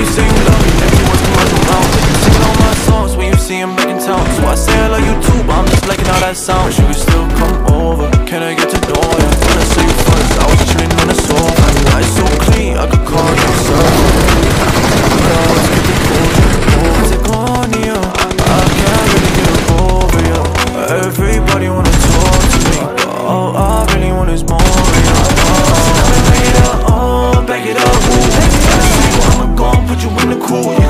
you say you love me, every word's come out your mouth. You sing all my songs when you see him back in town. So I say I love you too, but I'm just liking how that sounds. You can still come over, can I get to know ya? When I saw you first, I was chilling on the sofa. Your eyes so clean, I could call you someone. Let's get the Patagonia, I can't really get over ya. Everybody wanna talk to me, but all I really want is more of ya. Back it up, back it up, ooh. I'ma go and put you in the cool.